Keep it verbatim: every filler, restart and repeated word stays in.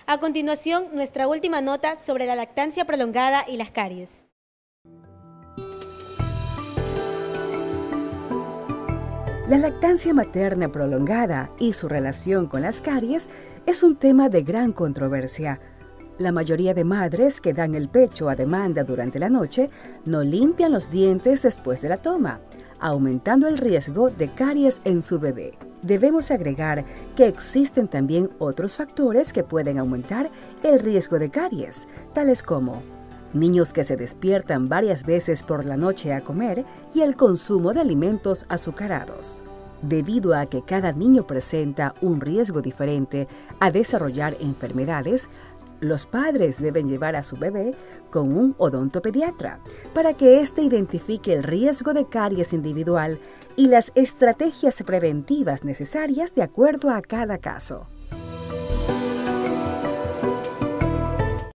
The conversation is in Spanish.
A continuación, nuestra última nota sobre la lactancia prolongada y las caries. La lactancia materna prolongada y su relación con las caries es un tema de gran controversia. La mayoría de madres que dan el pecho a demanda durante la noche no limpian los dientes después de la toma, aumentando el riesgo de caries en su bebé. Debemos agregar que existen también otros factores que pueden aumentar el riesgo de caries, tales como niños que se despiertan varias veces por la noche a comer y el consumo de alimentos azucarados. Debido a que cada niño presenta un riesgo diferente a desarrollar enfermedades, los padres deben llevar a su bebé con un odontopediatra para que éste identifique el riesgo de caries individual y las estrategias preventivas necesarias de acuerdo a cada caso.